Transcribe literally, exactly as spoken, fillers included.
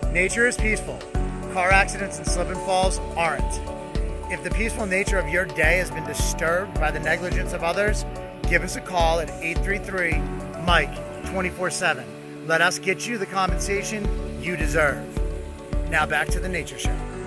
Nature is peaceful. Car accidents and slip and falls aren't. If the peaceful nature of your day has been disturbed by the negligence of others, give us a call at eight three three, M I C E twenty-four seven. Let us get you the compensation you deserve. Now back to the Nature Show.